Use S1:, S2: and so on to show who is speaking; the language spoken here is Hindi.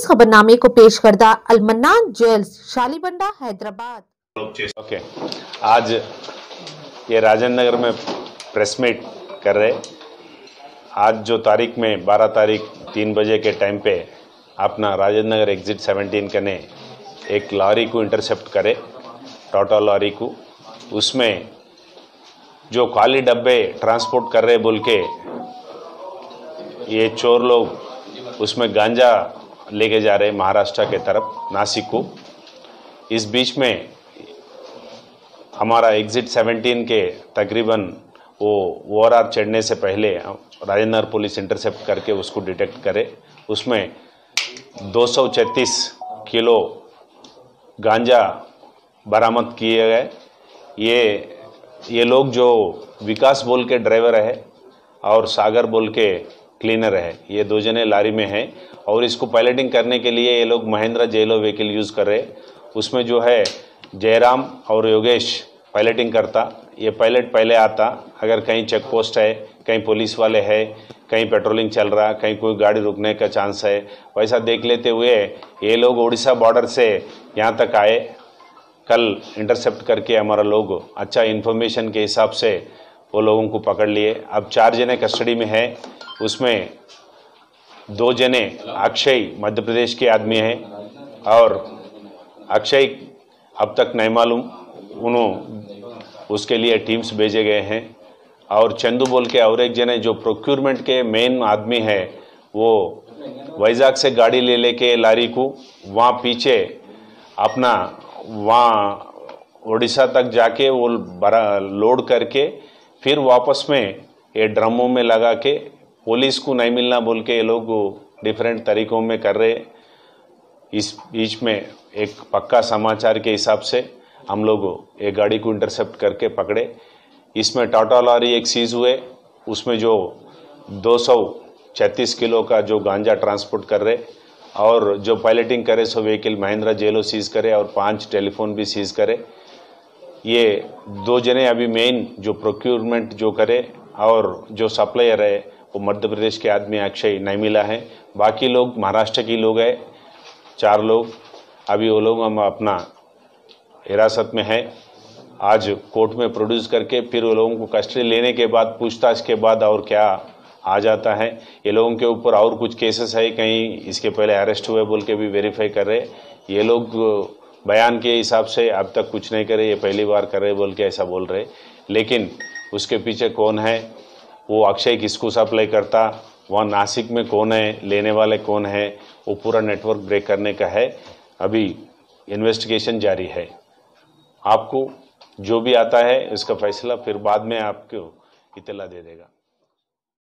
S1: इस खबरनामे को पेश करदा अलमन्नान ज्वेल्स शालीबंडा हैदराबाद।
S2: ओके, आज ये राजेंद्र नगर में प्रेस मीट कर रहे। आज जो तारीख में 12 तारीख 3 बजे के टाइम पे अपना राजेंद्र नगर एग्जिट 17 कने एक लॉरी को इंटरसेप्ट करे, टाटा लॉरी को। उसमें जो खाली डब्बे ट्रांसपोर्ट कर रहे बोल के ये चोर लोग उसमें गांजा लेके जा रहे महाराष्ट्र के तरफ, नासिक को। इस बीच में हमारा एग्जिट 17 के तकरीबन वो ओआरआर चढ़ने से पहले राजेंद्र नगर पुलिस इंटरसेप्ट करके उसको डिटेक्ट करे। उसमें 236 किलो गांजा बरामद किए गए। ये लोग जो विकास बोल के ड्राइवर है और सागर बोल के क्लीनर है, ये दो जने लारी में हैं और इसको पायलटिंग करने के लिए ये लोग महिंद्रा जेलो व्हीकल यूज़ कर रहे। उसमें जो है जयराम और योगेश पायलटिंग करता। ये पायलट पहले आता, अगर कहीं चेक पोस्ट है, कहीं पुलिस वाले है, कहीं पेट्रोलिंग चल रहा, कहीं कोई गाड़ी रुकने का चांस है, वैसा देख लेते हुए ये लोग उड़ीसा बॉर्डर से यहाँ तक आए। कल इंटरसेप्ट करके हमारा लोग अच्छा इन्फॉर्मेशन के हिसाब से वो लोगों को पकड़ लिए। अब 4 जने कस्टडी में है। उसमें 2 जने अक्षय मध्य प्रदेश के आदमी हैं और अक्षय अब तक नहीं मालूम, उसके लिए टीम्स भेजे गए हैं। और चंदू बोल के और एक जने जो प्रोक्यूरमेंट के मेन आदमी है, वो वैजाग से गाड़ी ले लेके लारी को वहाँ पीछे अपना वहाँ उड़ीसा तक जाके वो लोड करके फिर वापस में ये ड्रमों में लगा के पुलिस को नहीं मिलना बोल के ये लोग डिफरेंट तरीकों में कर रहे। इस बीच में एक पक्का समाचार के हिसाब से हम लोग एक गाड़ी को इंटरसेप्ट करके पकड़े। इसमें टाटा लॉरी एक सीज हुए, उसमें जो 236 किलो का जो गांजा ट्रांसपोर्ट कर रहे और जो पायलटिंग करे सो व्हीकल महिंद्रा जेलो सीज करे और 5 टेलीफोन भी सीज करे। ये 2 जने अभी मेन जो प्रोक्यूरमेंट जो करे और जो सप्लायर है वो मध्य प्रदेश के आदमी अक्षय नहीं मिला है। बाकी लोग महाराष्ट्र की लोग हैं, 4 लोग। अभी वो लोग हम अपना हिरासत में है। आज कोर्ट में प्रोड्यूस करके फिर वो लोगों को कस्टडी लेने के बाद पूछताछ के बाद और क्या आ जाता है। ये लोगों के ऊपर और कुछ केसेस है, कहीं इसके पहले अरेस्ट हुए बोल के भी वेरीफाई कर रहे। ये लोग बयान के हिसाब से अब तक कुछ नहीं करे, ये पहली बार कर रहे बोल के ऐसा बोल रहे। लेकिन उसके पीछे कौन है, वो अक्षय किसको सप्लाई करता, वहाँ नासिक में कौन है, लेने वाले कौन है, वो पूरा नेटवर्क ब्रेक करने का है। अभी इन्वेस्टिगेशन जारी है। आपको जो भी आता है इसका फैसला फिर बाद में आपको इत्तला दे देगा।